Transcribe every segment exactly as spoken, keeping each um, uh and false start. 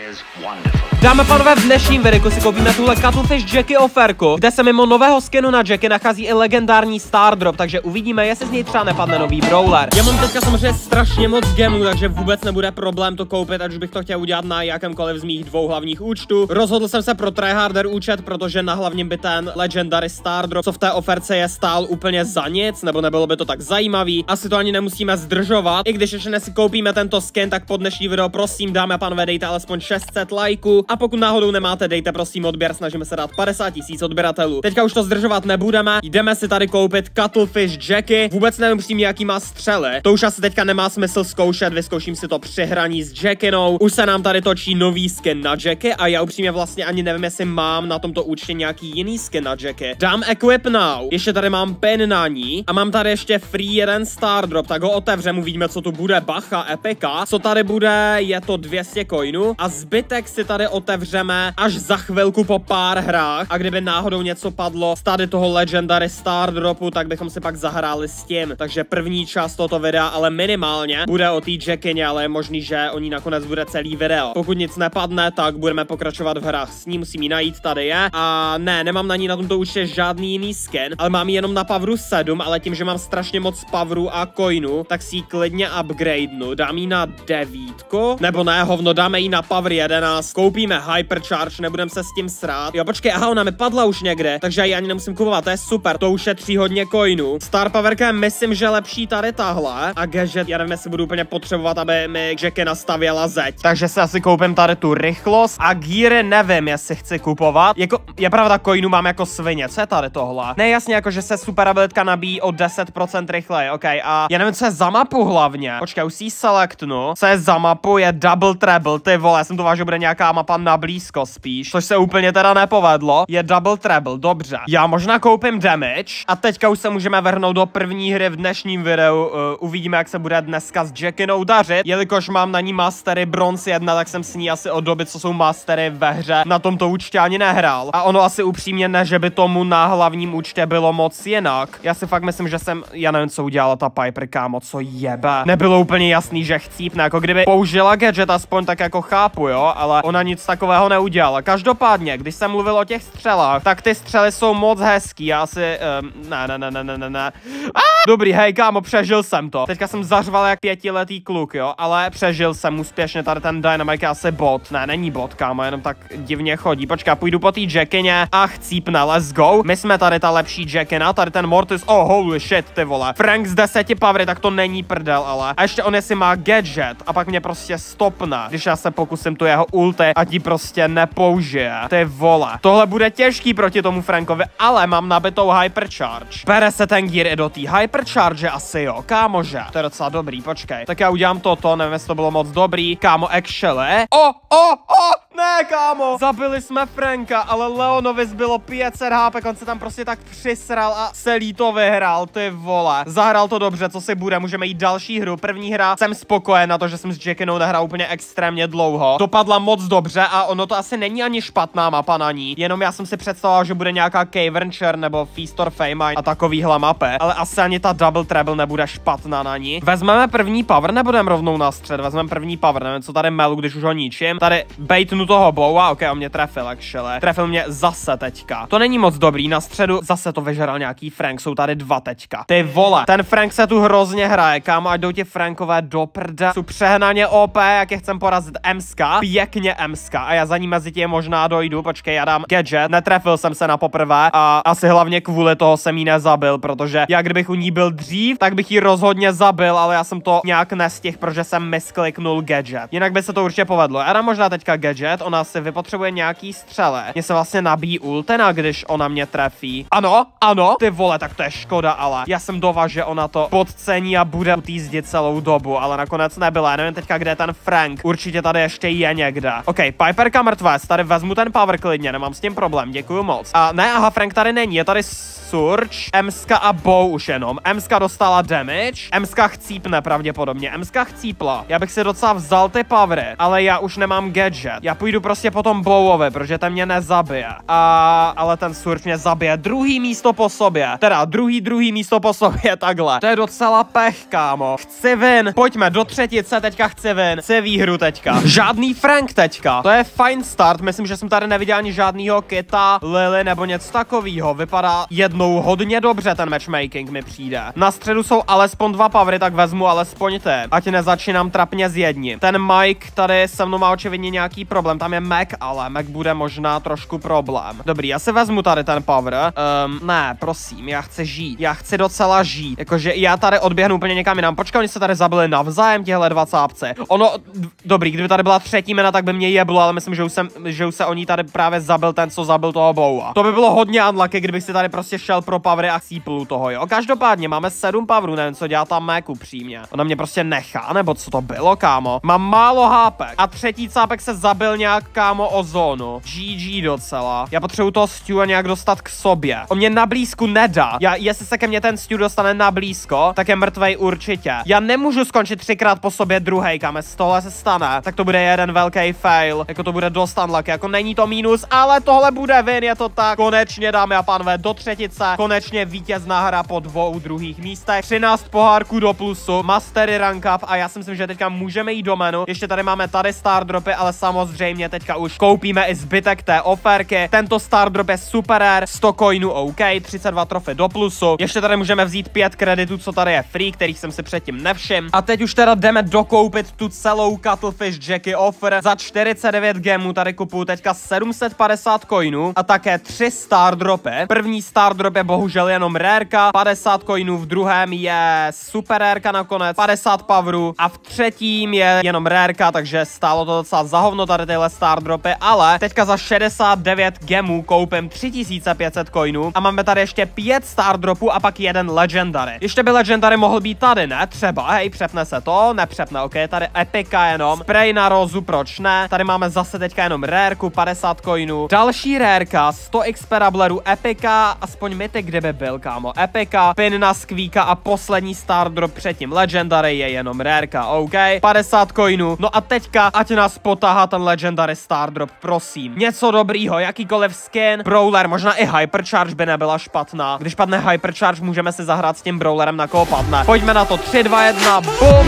Dáme pánové, v dnešním videu si koupíme tuhle Cuttlefish Jackie oferku, kde se mimo nového skinu na Jackie nachází i legendární Star Drop, takže uvidíme, jestli z něj třeba nepadne nový brawler. Já mám teďka samozřejmě strašně moc gemů, takže vůbec nebude problém to koupit, ať už bych to chtěl udělat na jakémkoliv z mých dvou hlavních účtů. Rozhodl jsem se pro tryharder účet, protože na hlavním by ten legendary Star Drop, co v té oferce je, stál úplně za nic, nebo nebylo by to tak zajímavý. Asi to ani nemusíme zdržovat. I když ještě si koupíme tento skin, tak pod dnešní video prosím, dámy a pánové, dejte alespoň šest set lajků. A pokud náhodou nemáte, dejte prosím odběr, snažíme se dát padesát tisíc odběratelů. Teďka už to zdržovat nebudeme, jdeme si tady koupit Cuttlefish Jackie. Vůbec nevím přímě, jaký má střely. To už asi teďka nemá smysl zkoušet, vyzkouším si to při hraní s Jackinou. Už se nám tady točí nový skin na Jackie a já upřímně vlastně ani nevím, jestli mám na tomto účtě nějaký jiný skin na Jackie. Dám equip now. Ještě tady mám pin na ní a mám tady ještě free jeden Star Drop, tak ho otevřem, uvidíme, co tu bude. Bacha, epika. Co tady bude, je to dvě stě coinů a zbytek si tady otevřeme až za chvilku po pár hrách. A kdyby náhodou něco padlo z tady toho legendary Star Dropu, tak bychom si pak zahráli s tím. Takže první část tohoto videa, ale minimálně bude o té Jackině, ale je možný, že o ní nakonec bude celý video. Pokud nic nepadne, tak budeme pokračovat v hrách s ní, musím ji najít, tady je. A ne, nemám na ní na tomto účtě žádný jiný skin, ale mám ji jenom na Poweru sedm, ale tím, že mám strašně moc Poweru a coinu, tak si ji klidně upgradenu. Dám ji na devítku, nebo ne, hovno, dáme ji na Power jedenáct, koupíme Hypercharge, nebudem se s tím srát. Jo, počkej, aha, ona mi padla už někde, takže ji ani nemusím kupovat, to je super, to ušetří hodně coinu. Star Powerka myslím, že lepší tady tahle a gadget, já nevím, jestli budu úplně potřebovat, aby mi Jackie nastavěla zeď. Takže si asi koupím tady tu rychlost a geary nevím, jestli chci kupovat. Jako, je pravda, coinu mám jako svině, co je tady tohle? Ne, jasně, jako, že se super abilitka nabíjí o deset procent rychleji, ok, a já nevím, co je za mapu hlavně. Počkej, už si ji selectnu. Co je za mapu, je Double Treble, ty vole, já jsem to vážil, že bude nějaká mapa na blízko spíš, což se úplně teda nepovedlo. Je Double Treble, dobře. Já možná koupím damage a teďka už se můžeme vrhnout do první hry v dnešním videu. Uh, uvidíme, jak se bude dneska s Jackinou dařit. Jelikož mám na ní mastery bronze jedna, tak jsem s ní asi od doby, co jsou mastery ve hře, na tomto účtě ani nehrál. A ono asi upřímně ne, že by tomu na hlavním účtě bylo moc jinak. Já si fakt myslím, že jsem, já nevím, co udělala ta Piper, kámo, co jebe. Nebylo úplně jasný, že chcípne, jako kdyby použila gadget, aspoň tak jako chápu, jo, ale ona nic takového neudělala. Každopádně, když jsem mluvil o těch střelách, tak ty střely jsou moc hezký, já si, um, ne, ne, ne, ne, ne, ne. Ah! Dobrý, hej, kámo, přežil jsem to. Teďka jsem zařval jak pětiletý kluk, jo, ale přežil jsem úspěšně, tady ten Dynamite je asi bot. Ne, není bot, kámo, jenom tak divně chodí. Počkej, půjdu po té Jackině a chcípne, let's go. My jsme tady ta lepší Jackina, tady ten Mortis, oh holy shit, ty vole. Frank z deseti powery, tak to není prdel, ale. A ještě on jestli má gadget a pak mě prostě stopne, když já se pokusím tu jeho ulti a ti prostě nepoužije. Ty vole. Tohle bude těžký proti tomu Frankovi, ale mám nabitou Hypercharge. Bere se ten gear i do té Hypercharge asi, jo, kámože. To je docela dobrý, počkej. Tak já udělám toto, nevím, jestli to bylo moc dobrý. Kámo, actually. O, o, o, ne, kámo. Zabili jsme Franka, ale Leonovi zbylo pět set há pé, on se tam prostě tak přisral a celý to vyhrál, ty vole. Zahrál to dobře, co si bude, můžeme jít další hru. První hra, jsem spokojen na to, že jsem s Jackinou nehrál úplně extrémně dlouho. Dopadla moc dobře a ono to asi není ani špatná mapa na ní. Jenom já jsem si představoval, že bude nějaká Cavernature nebo Feast or Famine a takovýhle mapy, ale asi ani ta Double Treble nebude špatná na ní. Vezmeme první power, nebudeme rovnou na střed, vezmeme první power, nevím, co tady melu, když už ho ničím. Tady baitnu toho boua, ok, on mě trefil, actually. Trefil mě zase teďka. To není moc dobrý, na středu zase to vyžral nějaký Frank, jsou tady dva teďka. Ty vole, ten Frank se tu hrozně hraje, kámo, ať jdou ti Frankové do prde. Jsou přehnaně O P, jak je chcem porazit Emska, pěkně Emska a já za ní mezi tím možná dojdu, počkej, já dám gadget, netrefil jsem se na poprvé a asi hlavně kvůli toho jsem jí nezabil, protože já kdybych u ní byl dřív, tak bych ji rozhodně zabil, ale já jsem to nějak nestihl, protože jsem miskliknul gadget. Jinak by se to určitě povedlo. Já dám možná teďka gadget, ona si vypotřebuje nějaký střele. Mně se vlastně nabíjí ultena, když ona mě trefí. Ano, ano, ty vole, tak to je škoda, ale já jsem dováž, že ona to podcení a bude utízdit celou dobu, ale nakonec nebyla. Já nevím teďka, kde je ten Frank. Určitě tady ještě je někde. OK, Piperka mrtvé, tady vezmu ten power klidně, nemám s tím problém, děkuju moc. A ne, aha, Frank tady není, je tady Surge, Emska a Bow už jenom. Emska dostala damage, Emska chcípne pravděpodobně, Emska chcípla. Já bych si docela vzal ty powery, ale já už nemám gadget. Já půjdu půjdu prostě po tom Bowovi, protože ten mě nezabije. A, ale ten surf mě zabije. Druhý místo po sobě. Teda druhý, druhý místo po sobě, takhle. To je docela pech, kámo. Chci win. Pojďme do třetice, teďka chci win. Chci výhru teďka. Žádný Frank teďka. To je fajn start. Myslím, že jsem tady neviděl ani žádnýho Kita, Lily nebo něco takového. Vypadá jednou hodně dobře ten matchmaking mi přijde. Na středu jsou alespoň dva pavry, tak vezmu alespoň ty. Ať nezačínám trapně s jedním. Ten Mike tady se mnou má očividně nějaký problém. Tam je Mac, ale Mac bude možná trošku problém. Dobrý, já si vezmu tady ten power. Um, ne, prosím, já chci žít. Já chci docela žít. Jakože já tady odběhnu úplně někam jinam. Počkej, oni se tady zabili navzájem, těhle dva cápci. Ono, dobrý, kdyby tady byla třetí jména, tak by mě jeblo, ale myslím, že už, jsem, že už se oni tady právě zabil ten, co zabil toho Bowa. To by bylo hodně unlucky, kdybych si tady prostě šel pro powery a síplu toho, jo. Každopádně máme sedm powerů, nevím, co dělá ta Mac upřímně. Ona mě prostě nechá, nebo co to bylo, kámo. Mám málo hápek. A třetí cápek se zabil nějak, kámo, o zónu. G G docela. Já potřebuji toho Stu a nějak dostat k sobě. On mě na blízku nedá. Já, jestli se ke mně ten Stu dostane na blízko, tak je mrtvej určitě. Já nemůžu skončit třikrát po sobě druhej, kam z tohle se stane, tak to bude jeden velký fail. Jako to bude dost unlucky, jako není to mínus, ale tohle bude win, je to tak. Konečně, dámy a pánové, do třetice. Konečně vítězná hra po dvou druhých místech. třináct pohárků do plusu, mastery rank up a já si myslím, že teďka můžeme jít do menu. Ještě tady máme tady star dropy, ale samozřejmě teďka už koupíme i zbytek té oferky. Tento star drop je super rare, sto coinů OK, třicet dva trofy do plusu. Ještě tady můžeme vzít pět kreditů, co tady je free, kterých jsem si předtím nevšiml. A teď už teda jdeme dokoupit tu celou Cuttlefish Jackie offer. Za čtyřicet devět gemů tady kupuju teďka sedm set padesát coinů a také tři star dropy. První star drop je bohužel jenom rareka, padesát coinů, v druhém je super rareka nakonec, padesát powerů a v třetím je jenom rareka, takže stálo to docela za hovno tady tyhle star dropy, ale teďka za šedesát devět gemů koupím tři tisíce pět set coinů a máme tady ještě pět star dropů a pak jeden legendary. Ještě by legendary mohl být tady, ne? Třeba, hej, přepne se to, nepřepne, ok, tady epika jenom, spray na rozu, proč ne? Tady máme zase teďka jenom rarku, padesát coinů, další rareka, sto X perableru, epika, aspoň mythic, kde by byl, kámo, epika, pin na skvíka a poslední star drop předtím legendary je jenom rareka, ok, padesát coinů, no a teďka, ať nás potáhá ten legendary star drop, prosím, něco dobrýho, jakýkoliv skin, brawler, možná i hypercharge by nebyla špatná, když padne hypercharge, můžeme si zahrát s tím brawlerem, na koho padne. Pojďme na to, tři, dva, jedna, bum!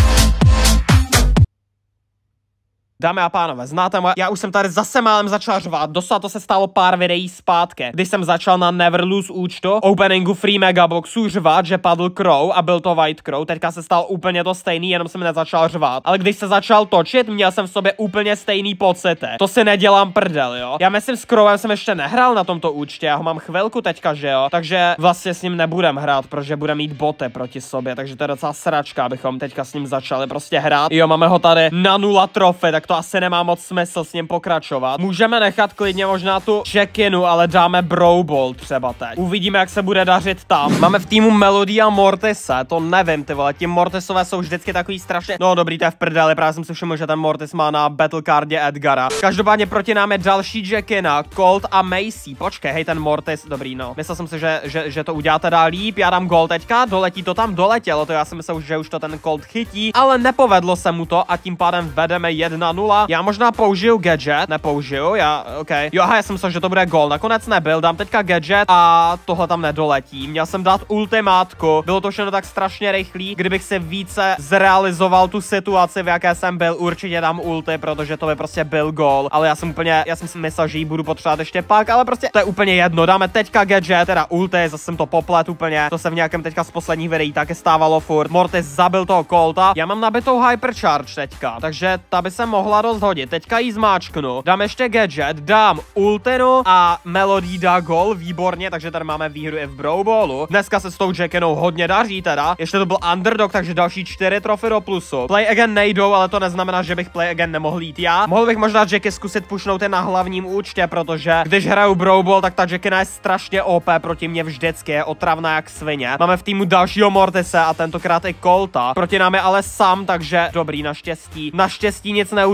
Dámy a pánové, znáte moje, já už jsem tady zase málem začal řvát, doslova to se stalo pár videí zpátky, když jsem začal na Never Lose účtu, openingu Free Megaboxu řvát, že padl Crow a byl to White Crow, teďka se stalo úplně to stejný, jenom jsem nezačal řvát, ale když se začal točit, měl jsem v sobě úplně stejný pocity, to si nedělám prdel, jo, já myslím s Crowem jsem ještě nehrál na tomto účtě, já ho mám chvilku teďka, že jo, takže vlastně s ním nebudem hrát, protože bude mít boty proti sobě, takže to je docela sračka, abychom teďka s ním začali prostě hrát, jo, máme ho tady na nula trofy, tak to asi nemá moc smysl s ním pokračovat. Můžeme nechat klidně možná tu check-inu, ale dáme Brawl Ball třeba teď. Uvidíme, jak se bude dařit tam. Máme v týmu Melody a Mortise, to nevím, ty vole, ti Mortisové jsou vždycky takový strašně, no dobrý, to je v prdeli, právě jsem si všiml, že ten Mortis má na Battlecardě Edgara. Každopádně proti nám je další Jackina, Colt a Macy. Počkej, hej, ten Mortis, dobrý, no. Myslel jsem si, že, že, že to uděláte dál líp, já dám gol teďka, doletí to tam, doletělo, to já si myslel, že už to ten Colt chytí, ale nepovedlo se mu to a tím pádem vedeme jedna nula. Já možná použiju gadget, nepoužiju, já, ok. Jo, aha, já jsem myslel, že to bude gol, nakonec nebyl, dám teďka gadget a tohle tam nedoletí. Měl jsem dát ultimátku, bylo to všechno tak strašně rychlý, kdybych si více zrealizoval tu situaci, v jaké jsem byl, určitě dám ulti, protože to by prostě byl gol, ale já jsem úplně, já jsem si myslel, že ji budu potřebovat ještě pak, ale prostě to je úplně jedno, dáme teďka gadget, teda ulti, zase jsem to poplet úplně, to se v nějakém teďka z posledních videí také stávalo furt. Mortis zabil toho Colta, já mám nabitou hypercharge teďka, takže ta by se mohla rozhodit. Teďka jí zmáčknu, dám ještě gadget, dám ultinu a Melody dá gol, výborně, takže tady máme výhru i v Brawl Ballu. Dneska se s tou Jackinou hodně daří teda, ještě to byl underdog, takže další čtyři trofy do plusu. Play again nejdou, ale to neznamená, že bych play again nemohl jít já. Mohl bych možná Jackie zkusit pušnout i na hlavním účtě, protože když hraju Brawl Ball, tak ta Jackina je strašně O P proti mě vždycky, je otravná jak svině. Máme v týmu dalšího Mortise a tentokrát i Colta. Proti nám je ale Sam, takže dobrý, naštěstí. Naštěstí nic neudělá.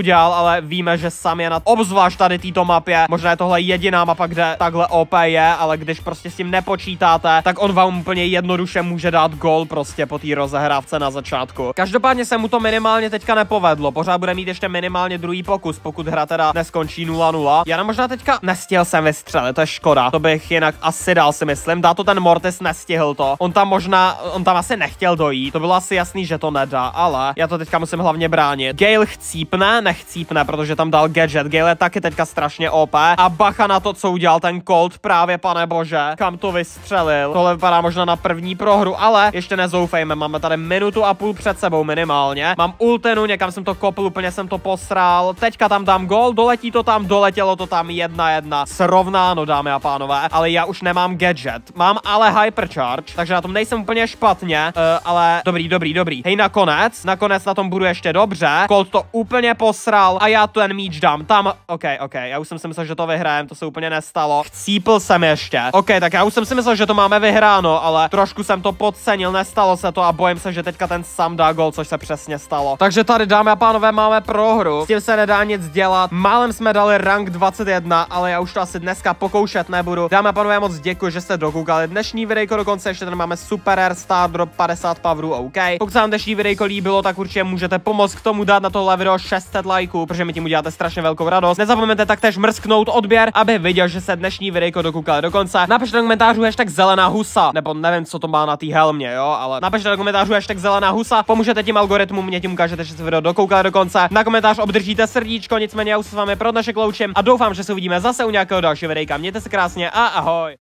udělal, ale víme, že Sam je na obzvlášť tady této mapě. Možná je tohle jediná mapa, kde takhle O P je, ale když prostě s tím nepočítáte, tak on vám úplně jednoduše může dát gol prostě po té rozehrávce na začátku. Každopádně se mu to minimálně teďka nepovedlo. Pořád bude mít ještě minimálně druhý pokus, pokud hra teda neskončí nula nula. Já možná teďka nestihl jsem vystřelit, to je škoda. To bych jinak asi dal, si myslím. Dá to ten Mortis, nestihl to. On tam možná, on tam asi nechtěl dojít. To bylo asi jasný, že to nedá, ale já to teďka musím hlavně bránit. Gale chcípne, nechcípne, protože tam dal gadget. Gale je taky teďka strašně O P. A bacha na to, co udělal ten Colt, právě pane bože, kam to vystřelil. Tohle vypadá možná na první prohru, ale ještě nezoufejme. Máme tady minutu a půl před sebou minimálně. Mám ultinu, někam jsem to kopl, úplně jsem to posral. Teďka tam dám gol, doletí to tam, doletělo to tam jedna jedna. Srovnáno, dámy a pánové, ale já už nemám gadget. Mám ale hypercharge, takže na tom nejsem úplně špatně, uh, ale dobrý, dobrý, dobrý. Hej, nakonec, nakonec na tom budu ještě dobře. Colt to úplně posral a já ten míč dám tam. OK, OK, já už jsem si myslel, že to vyhrajem, to se úplně nestalo. Chcípl jsem ještě. OK, tak já už jsem si myslel, že to máme vyhráno, ale trošku jsem to podcenil, nestalo se to a bojím se, že teďka ten Sam dá gol, což se přesně stalo. Takže tady, dámy a pánové, máme prohru. S tím se nedá nic dělat. Málem jsme dali rank dvacet jedna, ale já už to asi dneska pokoušet nebudu. Dámy a pánové, moc děkuji, že jste dokoukali dnešní videjko, dokonce ještě tady máme super rare star drop padesát powerů, OK. Pokud se vám dnešní videjko líbilo, tak určitě můžete pomoct k tomu dát na tohle video šest set lajků, protože mi tím uděláte strašně velkou radost. Nezapomeňte taktéž mrsknout odběr, aby viděl, že se dnešní videjko dokoukali do konce. Napište do komentářů hashtag zelená husa, nebo nevím, co to má na té helmě, jo, ale napište do komentářů hashtag zelená husa, pomůžete tím algoritmu, mě tím ukážete, že se video dokoukali do konce. Na komentář obdržíte srdíčko, nicméně já už se s vámi pro dnešek loučím a doufám, že se uvidíme zase u nějakého dalšího videjka. Mějte se krásně a ahoj.